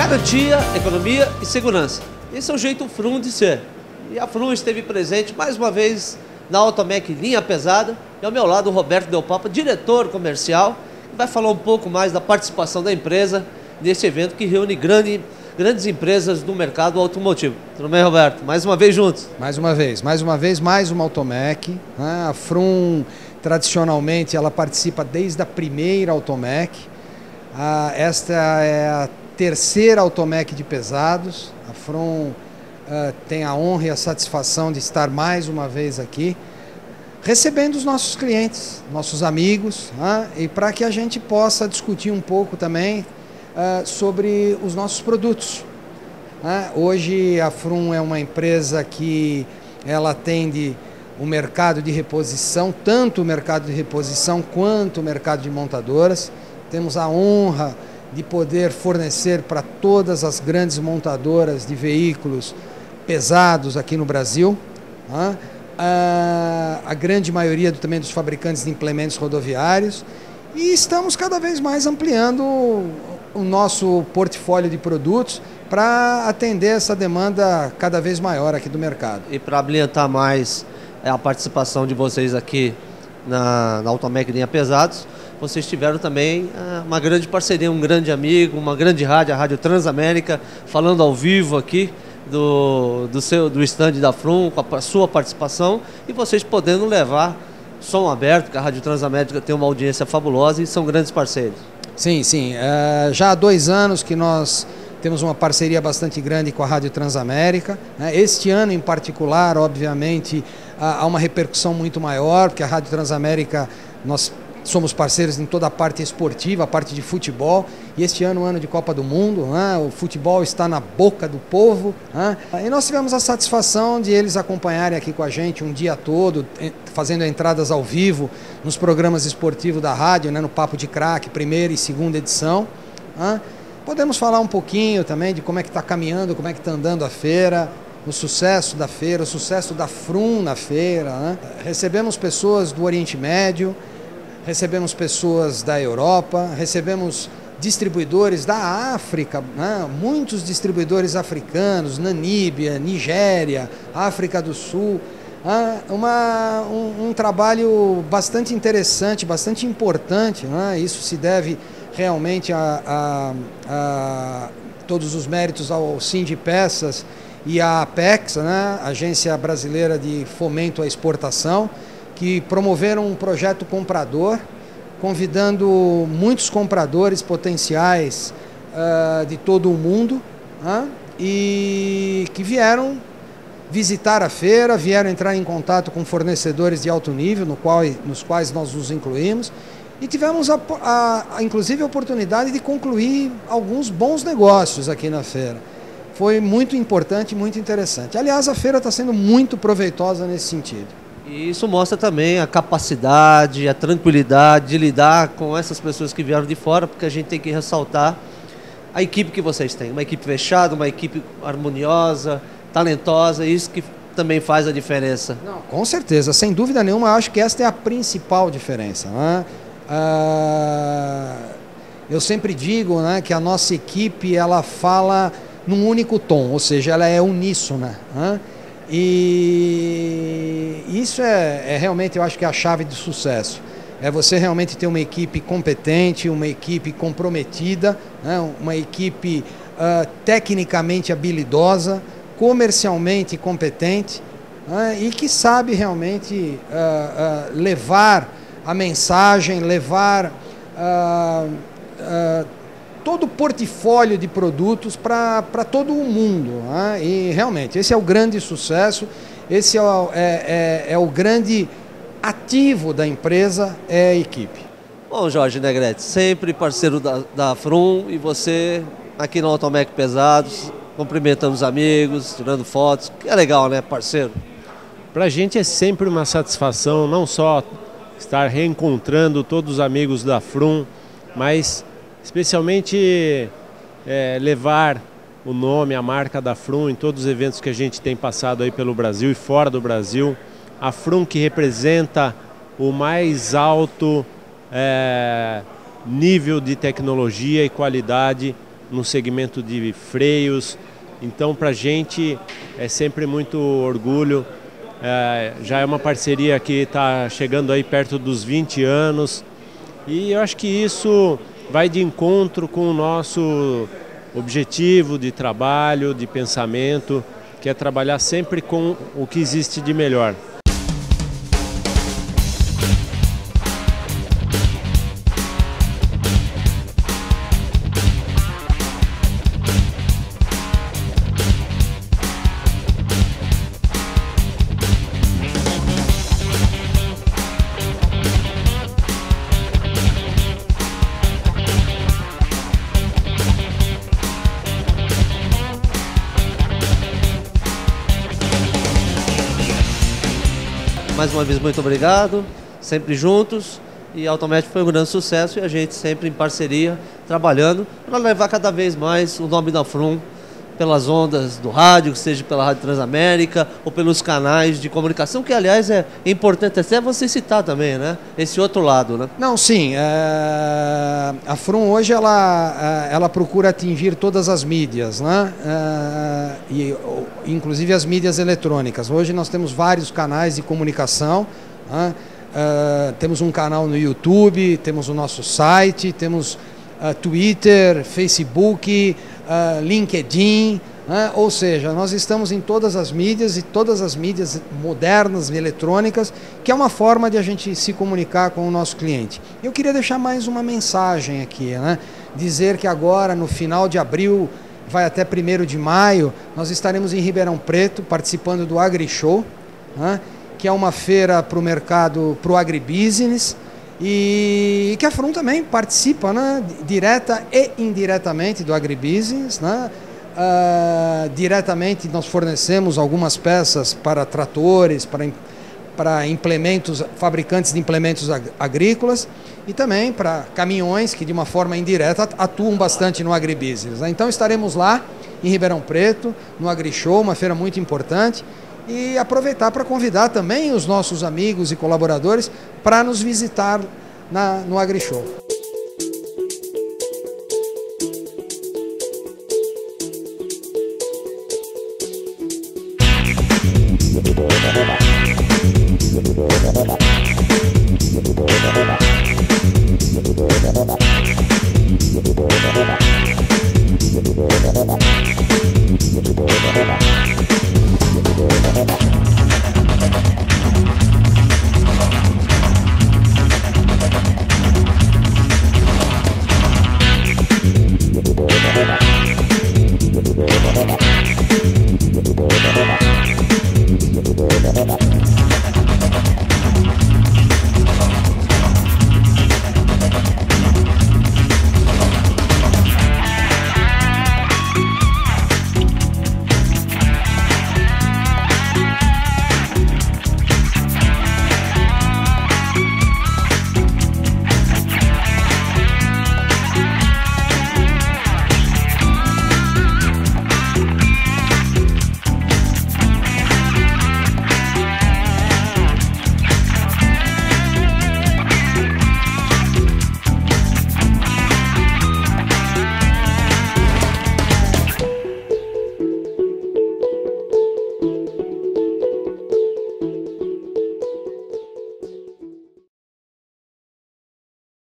Garantia, economia e segurança. Esse é o jeito Frum de ser. E a Frum esteve presente mais uma vez na Automec Linha Pesada. E ao meu lado o Roberto Del Papa, diretor comercial, que vai falar um pouco mais da participação da empresa nesse evento que reúne grandes empresas do mercado automotivo. Tudo bem, Roberto? Mais uma vez juntos. Mais uma vez, mais uma Automec. A Frum, tradicionalmente, ela participa desde a primeira Automec. Esta é a terceira Automec de pesados. A Frum tem a honra e a satisfação de estar mais uma vez aqui, recebendo os nossos clientes, nossos amigos, e para que a gente possa discutir um pouco também sobre os nossos produtos. Hoje a Frum é uma empresa que ela atende o mercado de reposição, tanto o mercado de reposição quanto o mercado de montadoras. Temos a honra de poder fornecer para todas as grandes montadoras de veículos pesados aqui no Brasil. A grande maioria também dos fabricantes de implementos rodoviários. E estamos cada vez mais ampliando o nosso portfólio de produtos para atender essa demanda cada vez maior aqui do mercado. E para ambientar mais a participação de vocês aqui na Automec Linha Pesados, vocês tiveram também uma grande parceria, um grande amigo, uma grande rádio, a Rádio Transamérica, falando ao vivo aqui do stand da Frum, com a sua participação, e vocês podendo levar som aberto, porque a Rádio Transamérica tem uma audiência fabulosa e são grandes parceiros. Sim. Já há 2 anos que nós temos uma parceria bastante grande com a Rádio Transamérica. Este ano em particular, obviamente, há uma repercussão muito maior, porque a Rádio Transamérica, nós somos parceiros em toda a parte esportiva, a parte de futebol, e este ano, ano de Copa do Mundo, o futebol está na boca do povo, e nós tivemos a satisfação de eles acompanharem aqui com a gente um dia todo, fazendo entradas ao vivo nos programas esportivos da rádio, no Papo de Craque, primeira e segunda edição. Podemos falar um pouquinho também de como é que está caminhando, como é que está andando a feira, o sucesso da feira, o sucesso da Frum na feira. Recebemos pessoas do Oriente Médio, recebemos pessoas da Europa, recebemos distribuidores da África, muitos distribuidores africanos, Namíbia, Nigéria, África do Sul. Um trabalho bastante interessante, bastante importante. Isso se deve realmente a todos os méritos ao Sindipeças e à Apex, Agência Brasileira de Fomento à Exportação, que promoveram um projeto comprador, convidando muitos compradores potenciais de todo o mundo, e que vieram visitar a feira, vieram entrar em contato com fornecedores de alto nível, nos quais nós nos incluímos, e tivemos inclusive a oportunidade de concluir alguns bons negócios aqui na feira. Foi muito importante e muito interessante. Aliás, a feira está sendo muito proveitosa nesse sentido. E isso mostra também a capacidade, a tranquilidade de lidar com essas pessoas que vieram de fora, porque a gente tem que ressaltar a equipe que vocês têm. Uma equipe fechada, uma equipe harmoniosa, talentosa, isso que também faz a diferença. Não, com certeza, sem dúvida nenhuma, eu acho que esta é a principal diferença. Eu sempre digo que a nossa equipe ela fala num único tom, ou seja, ela é uníssona. E isso é realmente, eu acho que é a chave de sucesso. É você realmente ter uma equipe competente, uma equipe comprometida, uma equipe tecnicamente habilidosa, comercialmente competente, e que sabe realmente levar a mensagem, levar todo o portfólio de produtos para todo o mundo. E realmente, esse é o grande sucesso, esse é o grande ativo da empresa, é a equipe. Bom, Jorge Negrete, sempre parceiro da Frum, e você aqui no Automec Pesados, cumprimentando os amigos, tirando fotos, que é legal, né, parceiro? Para a gente é sempre uma satisfação, não só estar reencontrando todos os amigos da Frum, mas especialmente levar o nome, a marca da Frum em todos os eventos que a gente tem passado aí pelo Brasil e fora do Brasil. A Frum que representa o mais alto nível de tecnologia e qualidade no segmento de freios. Então, para a gente é sempre muito orgulho. Já é uma parceria que está chegando aí perto dos 20 anos. E eu acho que isso vai de encontro com o nosso objetivo de trabalho, de pensamento, que é trabalhar sempre com o que existe de melhor. Mais uma vez, muito obrigado, sempre juntos, e a Autométrica foi um grande sucesso e a gente sempre em parceria, trabalhando para levar cada vez mais o nome da Frum pelas ondas do rádio, seja pela Rádio Transamérica ou pelos canais de comunicação, que aliás é importante até você citar também, né? Esse outro lado, né? Não, sim, a Frum hoje ela procura atingir todas as mídias, né? Inclusive as mídias eletrônicas. Hoje nós temos vários canais de comunicação, né? Temos um canal no YouTube, temos o nosso site, temos Twitter, Facebook, LinkedIn, né? Ou seja, nós estamos em todas as mídias e todas as mídias modernas, eletrônicas, que é uma forma de a gente se comunicar com o nosso cliente. Eu queria deixar mais uma mensagem aqui, né? Dizer que agora, no final de abril, vai até 1º de maio, nós estaremos em Ribeirão Preto, participando do AgriShow, né? Que é uma feira para o mercado, para o agribusiness, e que a Frum também participa, né, direta e indiretamente do agribusiness, né? Diretamente nós fornecemos algumas peças para tratores, para implementos, fabricantes de implementos agrícolas, e também para caminhões que de uma forma indireta atuam bastante no agribusiness, né? Então estaremos lá em Ribeirão Preto, no AgriShow, uma feira muito importante, e aproveitar para convidar também os nossos amigos e colaboradores para nos visitar no AgriShow.